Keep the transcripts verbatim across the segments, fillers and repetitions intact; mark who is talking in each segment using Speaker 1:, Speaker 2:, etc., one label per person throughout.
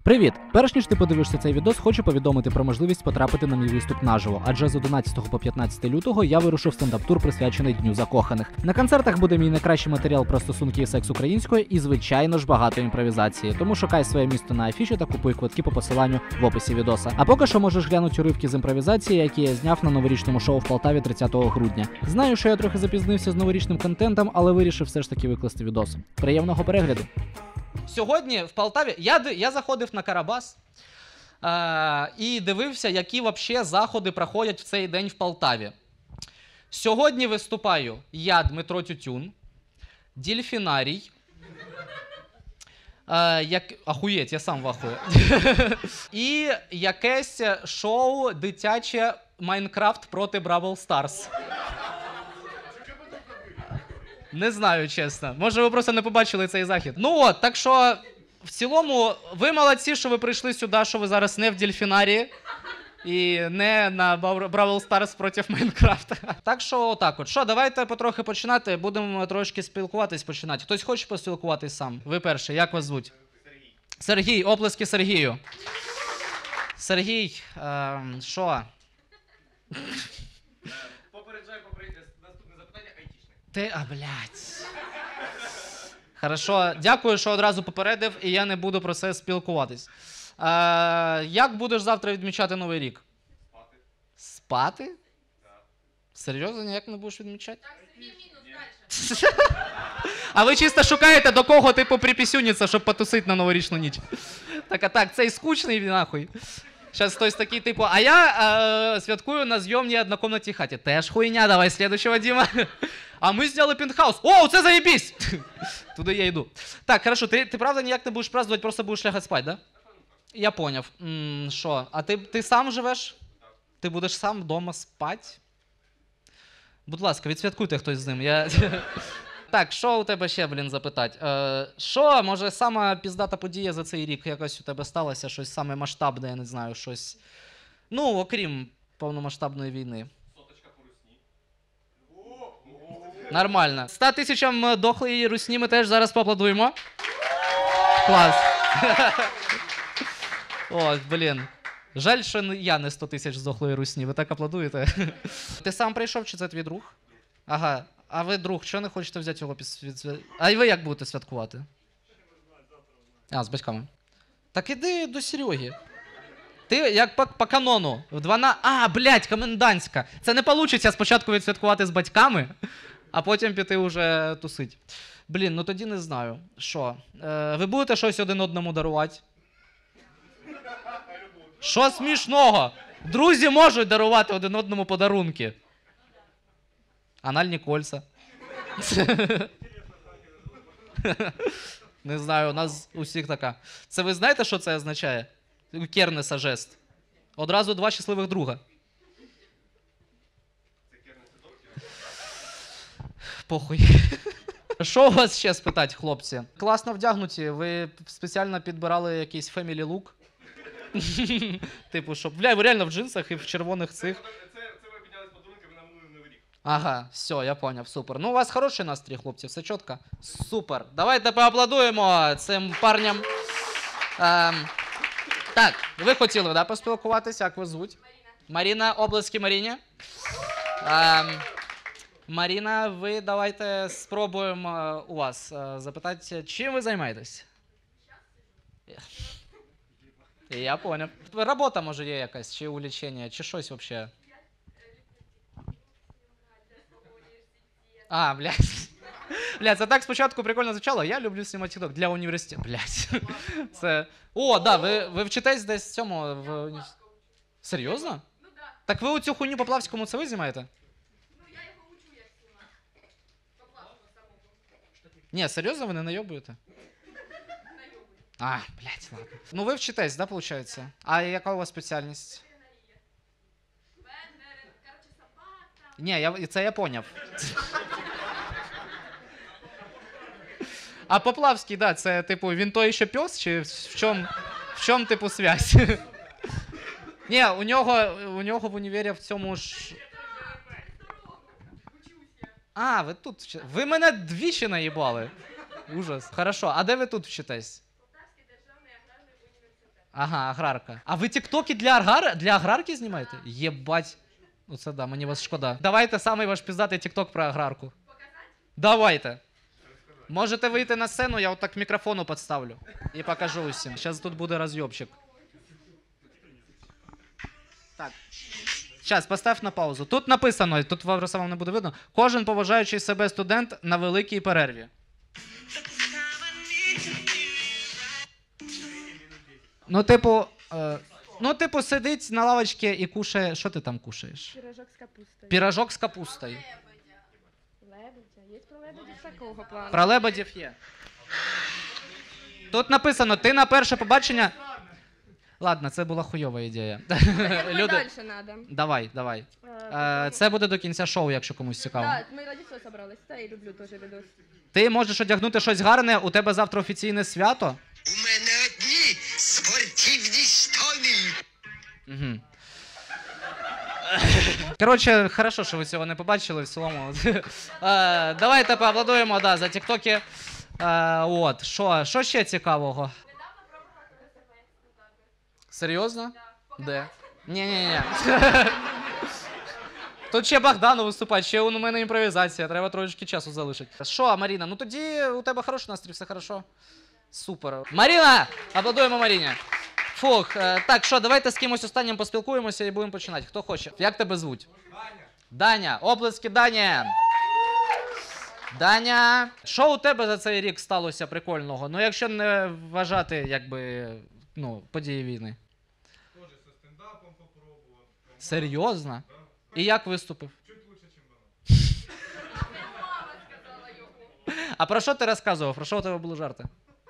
Speaker 1: Привіт! Перш ніж ти подивишся цей відос, хочу повідомити про можливість потрапити на мій виступ наживо, адже з одинадцятого по п'ятнадцяте лютого я вирушив стендап-тур, присвячений Дню закоханих. На концертах буде мій найкращий матеріал про стосунки і секс українською і, звичайно ж, багато імпровізації. Тому шукай своє місто на афіші та купуй квитки по посиланню в описі відоса. А поки що можеш глянути уривки з імпровізації, які я зняв на новорічному шоу в Полтаві тридцятого грудня. Знаю, що я трохи запізнився з новорічним контентом, але вирішив все ж таки викласти відос. Приємного перегляду! Сьогодні в Полтаві я, я заходив на Карабас е, і дивився, які взагалі заходи проходять в цей день в Полтаві. Сьогодні виступаю я, Дмитро Тютюн, Дельфінарій. Е, як... Ахуєть, я сам в ахує. І якесь шоу дитяче Майнкрафт проти Бравл Старс. Не знаю, чесно. Може, ви просто не побачили цей захід. Ну от, так що, в цілому, ви молодці, що ви прийшли сюди, що ви зараз не в Дельфінарії і не на Бравл Старс проти Майнкрафта. Так що, отак от. Що, давайте потрохи починати, будемо трошки спілкуватись починати. Хтось хоче поспілкуватись сам? Ви перший, як вас звуть? Сергій. Сергій, оплески Сергію. Сергій, ем, що? Ти, а, блядь. Хорошо, дякую, що одразу попередив, і я не буду про це спілкуватись. Е, як будеш завтра відмічати Новий рік?
Speaker 2: Спати.
Speaker 1: Спати?
Speaker 2: Так.
Speaker 1: Серйозно, ніяк не будеш відмічати?
Speaker 3: Так, Сергій мінус дальше.
Speaker 1: А ви чисто шукаєте, до кого, типу, припісюніться, щоб потусити на новорічну ніч? Так, а так, цей скучний, нахуй. Зараз хтось такий, типу, а я е, святкую на зйомній однокомнатній хаті. Теж хуйня, давай слідущого, Діма. А ми зняли пентхаус. О, це заєбісь! Туди я йду. Так, хорошо, ти, ти правда ніяк не будеш празднувати, просто будеш лягати спати, да? Я поняв. Що, а ти, ти сам живеш? Ти будеш сам вдома спати? Будь ласка, відсвяткуйте хтось з ним. Я... Так, що у тебе ще, блін, запитати? Е, що, може, сама піздата подія за цей рік якось у тебе сталося? Щось саме масштабне, я не знаю, щось... Ну, окрім повномасштабної війни.
Speaker 2: Соточка по русні.
Speaker 1: Нормально. ста тисячам дохлої русні ми теж зараз поаплодуємо. Клас. О, блін. Жаль, що я не сто тисяч з дохлої русні. Ви так аплодуєте? Ти сам прийшов, чи це твій друг? Ага. А ви, друг, що не хочете взяти його під свят... А і ви як будете святкувати? А, з батьками. Так іди до Сереги. Ти як по, по канону. В дванадцять... А, блядь, комендантська. Це не вийде спочатку відсвяткувати з батьками, а потім піти вже тусить. Блін, ну тоді не знаю. Що? Е, ви будете щось один одному дарувати? Що смішного? Друзі можуть дарувати один одному подарунки. Анальні кольца. Не знаю, у нас усіх така. Це ви знаєте, що це означає? У Кернеса жест. Одразу два щасливих друга.
Speaker 2: Це Кернес і Докер?
Speaker 1: Похуй. Що у вас ще спитати, хлопці? Класно вдягнуті. Ви спеціально підбирали якийсь family look? Типу, щоб... Бля, ви реально в джинсах і в червоних цих.
Speaker 2: Це, це ви обмінялись подарунками на минулий Новий рік.
Speaker 1: Ага, все, я поняв, супер. Ну, у вас хороший настрій, хлопці, все чітко? Супер. Давайте поаплодуємо цим парням. Ем, так, ви хотіли, да, поспілкуватися, як вас звуть? Маріна. Маріна, облески Маріні. Ем, Маріна, ви давайте спробуємо у вас е, запитати, чим ви займаєтесь? Я поняв. Робота, може, є якась, чи увлечення, чи щось взагалі? А, блядь. Блядь, це так спочатку прикольно звучало. Я люблю знімати тікток для університету. Блядь. Це... О, да, ви, ви вчитесь десь в цьому... В... Серйозно?
Speaker 3: Ну да.
Speaker 1: Так ви оцю хуйню по Плавському це ви знімаєте?
Speaker 3: Ну я його учу, як знімати. По плавку самому.
Speaker 1: Ні, серйозно ви не найобуєте?
Speaker 3: Найобую.
Speaker 1: А, блядь, ладно. Ну ви вчитесь, да, виходить? А яка у вас спеціальність?
Speaker 3: Бендери, короче, собака.
Speaker 1: Ні, я, це я поняв. А Поплавський, да, це, типу, він той ще пес, чи в чому, в чому типу, связь? Ні, у нього, у нього в універі в цьому ж...
Speaker 3: Учусь я.
Speaker 1: А, ви тут вчитесь. Ви мене двічі наїбали. Ужас. Хорошо, а де ви тут вчитесь?
Speaker 3: Полтавський державний аграрний університет.
Speaker 1: Ага, аграрка. А ви тіктоки для, аграр... для аграрки знімаєте? Єбать. Оце да, мені вас шкода. Давайте самий ваш піздатий тікток про аграрку. Давайте. Можете вийти на сцену, я отак мікрофону підставлю. І покажу усім. Зараз тут буде розйобчик. Так. Зараз, постав на паузу. Тут написано, тут просто вам не буде видно. Кожен поважаючий себе студент на великій перерві. Ну, типу, е, ну, типу, сидить на лавочці і кушає. Що ти там кушаєш?
Speaker 4: Пирожок з капустою.
Speaker 1: Пірожок з капустою.
Speaker 4: Лебедя. Є про лебедя такого плану.
Speaker 1: Про лебедів є. Тут написано, ти на перше побачення. Ладно, це була хуйова ідея.
Speaker 4: Люди... Дальше надо.
Speaker 1: Давай, давай.
Speaker 4: Е,
Speaker 1: Е, це буде до кінця шоу, якщо комусь цікаво.
Speaker 4: Так, ми раді цього собрались. Та і люблю теж відос.
Speaker 1: Ти можеш одягнути щось гарне, у тебе завтра офіційне свято.
Speaker 5: У мене одні спортивні штани.
Speaker 1: Угу. Коротше, хорошо, що ви цього не побачили в цілому. Е, давайте поаплодуємо, да, за тіктоки. Е, от, що, що ще цікавого? Серйозно? Де? Ні-ні-ні. Тут ще Богдану виступать, ще у мене імпровізація, треба трошечки часу залишити. Що, Маріна, ну тоді у тебе хороший настрій, все хорошо? Супер. Маріна! Аплодуємо Маріні. Фух, е, так, що, давайте з кимось останнім поспілкуємося і будемо починати. Хто хоче? Як тебе звуть?
Speaker 2: Даня.
Speaker 1: Даня. Оплески Даня. Даня. Що у тебе за цей рік сталося прикольного? Ну, якщо не вважати, якби, ну, події війни.
Speaker 2: Тоже со стендапом попробував.
Speaker 1: Серйозно?
Speaker 2: Да.
Speaker 1: І як виступив?
Speaker 2: Чуть лучше, ніж вона.
Speaker 3: Мама сказала його.
Speaker 1: А про що ти розказував? Про що у тебе були жарти?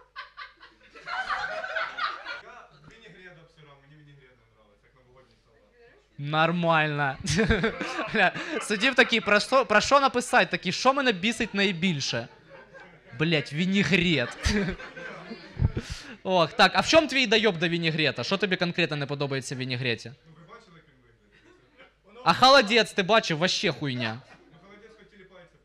Speaker 2: Я вінігрет обсирав, мені вінігрет не нравиться, як новогодній салат.
Speaker 1: Нормально. Бля, сидів такий, про що, про що написати? Такий, що мене бісить найбільше? Блять, вінігрет. Ох, так, а в чому твій дойоб до вінігрета? Що тобі конкретно не подобається в вінігреті?
Speaker 2: Ну ви бачили, як він виглядає? Воно,
Speaker 1: А холодець ти бачив, вообще хуйня.
Speaker 2: ну холодець хоч тіліпається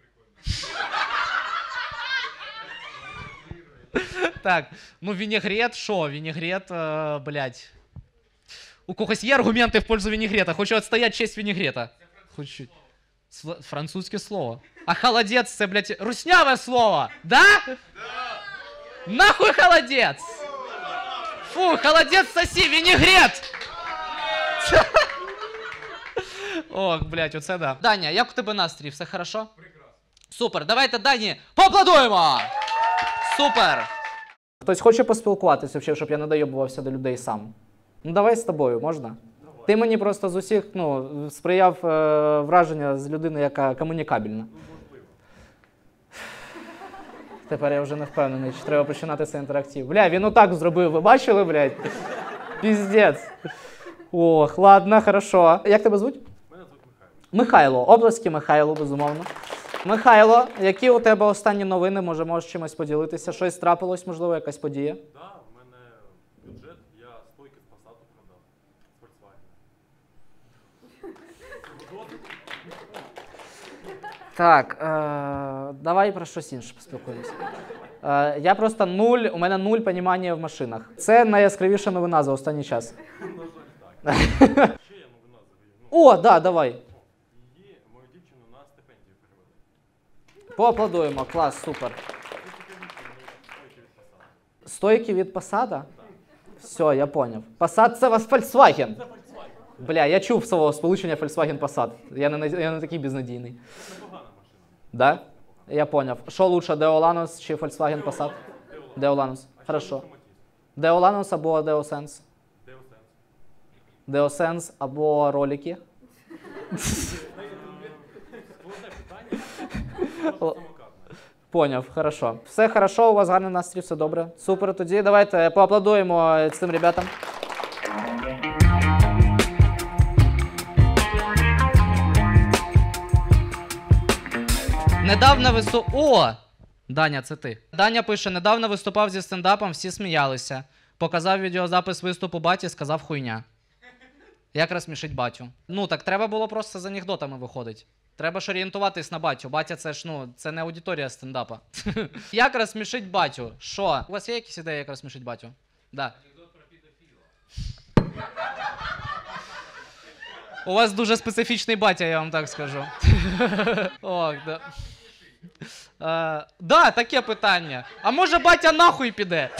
Speaker 2: прикольно.
Speaker 1: Так, ну вінігрет, що? Вінігрет, е, блядь. У когось є аргументи в пользу вінігрета? Хочу відстояти честь вінігрета. Хочу. Сл- Французьке слово. А холодець це, блядь, русняве слово, да? Да. Нахуй холодець! Фу, холодець соси, вінігрет! Ох, блядь, оце да. Даня, як у тебе настрій? Все хорошо?
Speaker 2: Прекрасно.
Speaker 1: Супер, давайте Дані поаплодуємо! Супер! Хтось хоче поспілкуватися, взагалі, щоб я не дойобувався до людей сам? Ну давай з тобою, можна? Давай. Ти мені просто з усіх, ну, сприяв е, враження з людини, яка комунікабельна. Тепер я вже не впевнений, чи треба починати цей інтерактив. Бля, він отак зробив, ви бачили, блядь? Піздець. Ох, ладно, хорошо. Як тебе звуть?
Speaker 2: Мене звуть Михайло.
Speaker 1: Михайло, обласки Михайло, безумовно. Михайло, які у тебе останні новини? Може, можеш чимось поділитися? Щось трапилось, можливо, якась подія?
Speaker 6: Да, у мене бюджет, я стойки з Passat продав. З Volkswagen.
Speaker 1: Так, е, давай про щось інше поспілкуємося. Е, я просто нуль, у мене нуль понімання в машинах. Це найяскравіша новина за останній час.
Speaker 6: Ще є новина завію.
Speaker 1: О, да, давай.
Speaker 6: Її, мою дівчину, на стипендію перевели.
Speaker 1: Поаплодуємо, клас, супер.
Speaker 6: Стойки від Passat.
Speaker 1: Стойки від Passat? Все, я поняв. Passat це вас Volkswagen. Бля, я чув свого сполучення Volkswagen Passat. Я не, я не такий безнадійний.
Speaker 6: Непогана машина.
Speaker 1: Да? Я поняв. Що лучше, Deolanus чи Volkswagen Passat? Deolanus. Хорошо. Deolanus або Deosense?
Speaker 6: Deosense.
Speaker 1: Deosense або ролики?
Speaker 6: Складне питання.
Speaker 1: Л- Поняв, хорошо. Все хорошо, у вас гарний настрій, все добре. Супер, тоді давайте поаплодуємо цим ребятам. Недавно виступ... О! Даня, це ти. Даня пише, недавно виступав зі стендапом, всі сміялися. Показав відеозапис виступу баті, сказав хуйня. Як розсмішить батю? Ну, так треба було просто з анекдотами виходити. Треба ж орієнтуватись на батю. Батя це ж, ну, це не аудиторія стендапа. Як розсмішить батю? Що? У вас є якісь ідеї, як розсмішить батю? Да. У вас дуже специфічний батя, я вам так скажу. Ох, да. А, да, таке питання. А може батя нахуй піде?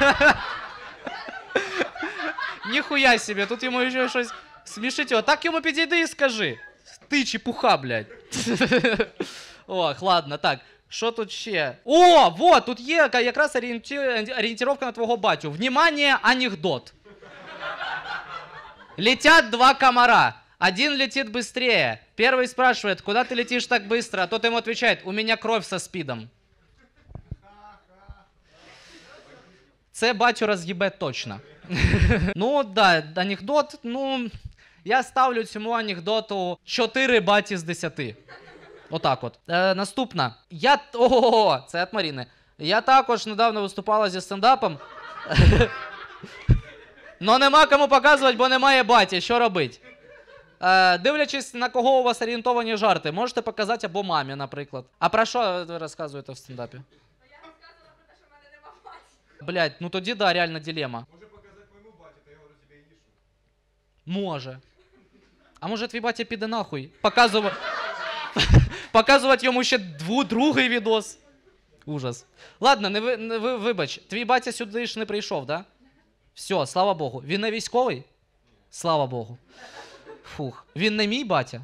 Speaker 1: Ніхуя собі, тут йому ще щось смішить його. Так йому підійди і скажи. Ти чепуха, блядь. Ох, ладно, так. Що тут ще? О, вот, тут є якраз орієнті... орієнтировка на твого батю. Внимание, анекдот. Летят два комара. Один летит быстрее. Первый спрашивает, куда ты летишь так быстро? А тот ему отвечает, у меня кровь со спидом. Це батю роз'їбе точно. Ну, да, анекдот, ну, я ставлю цьому анекдоту чотири баті з десяти. Отак от. Е, наступна. Я... Ого, це від Маріни. Я також недавно виступала зі стендапом. Но нема кому показувати, бо немає баті. Що робить? Е, дивлячись, на кого у вас орієнтовані жарти, можете показати або мамі, наприклад. А про що ви розказуєте в стендапі?
Speaker 3: Я розказувала про те, що в мене нема батька.
Speaker 1: Блядь, ну тоді да, реально дилема.
Speaker 2: Може показати моєму баті, то я говорю тебе і нішу.
Speaker 1: Може. А може твій батя піде нахуй? Показувати... Показувати йому ще дву, другий відос. Ужас. Ладно, не ви, не ви, вибач, твій батя сюди ж не прийшов, да? Все, слава Богу. Він не військовий? Слава Богу. Фух. Він не мій батя?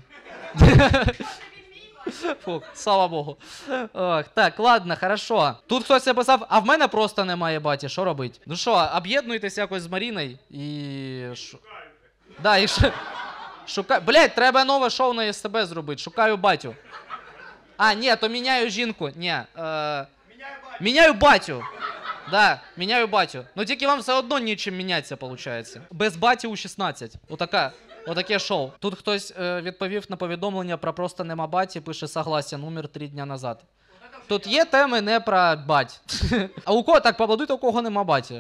Speaker 1: Фух, слава Богу. Ох, так, ладно, хорошо. Тут хтось написав, а в мене просто немає баті, що робить? Ну що, об'єднуйтесь якось з Маріною і... Шо... Да, і ще... Шукаю... Блять, треба нове шоу на ес те бе зробити. Шукаю батю. А, ні, то міняю жінку. Ні. Е...
Speaker 2: Міняю батю.
Speaker 1: Міняю батю. Да, міняю батю. Ну тільки вам все одно нічим мінятися, виходить. Без баті у шістнадцять. Отака. Отаке шоу. Тут хтось е, відповів на повідомлення про просто нема баті, пише согласен, умер три дня назад. Тут є теми не про бать. А у кого, так, поаплодуйте, у кого нема баті.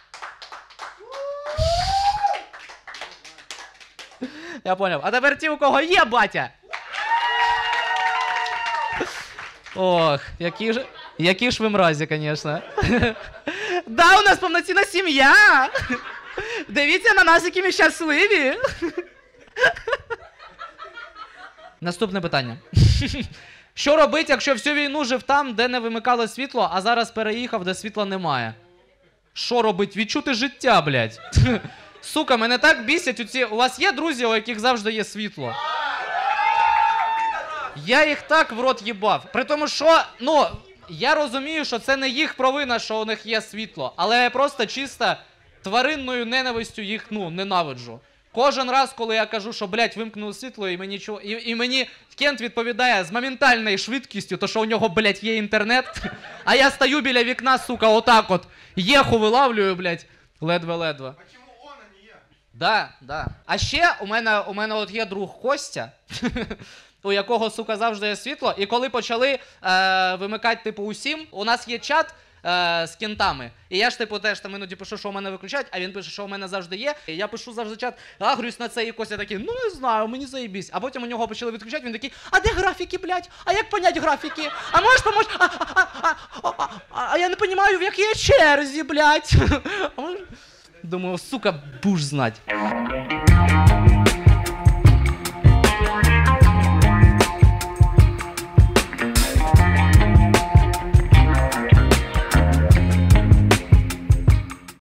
Speaker 1: Я поняв. А тепер ті, у кого є батя. Ох, які ж, які ж ви мразі, звісно. Да, у нас повноцінна сім'я. Дивіться на нас, які ми щасливі. Наступне питання. Що робити, якщо всю війну жив там, де не вимикало світло, а зараз переїхав, де світла немає? Що робить? Відчути життя, блядь. Сука, мене так бісять у ці... У вас є друзі, у яких завжди є світло? Я їх так в рот їбав. При тому, що, ну, я розумію, що це не їх провина, що у них є світло. Але я просто чисто тваринною ненавистю їх, ну, ненавиджу. Кожен раз, коли я кажу, що, блядь, вимкнули світло, і мені, чу... і, і мені Кент відповідає з моментальною швидкістю, то що у нього, блядь, є інтернет, а я стою біля вікна, сука, отак от, єху вилавлюю, блядь, ледве-ледве.
Speaker 2: А чому он, а не я?
Speaker 1: Да, да. А ще у мене, у мене от є друг Костя, у якого, сука, завжди є світло, і коли почали е, вимикати, типу, усім, у нас є чат е, з кентами, і я ж, типу, теж там іноді пишу, що у мене виключають, а він пише, що у мене завжди є, і я пишу завжди чат, агрюсь на це, і Костя такий, ну не знаю, мені заєбісь. А потім у нього почали відключати, він такий, а де графіки, блядь? А як понять графіки? А можеш помочь? А, а, а, а, а, а, а я не розумію, в якій я черзі, блядь. Думаю, сука, будеш знать.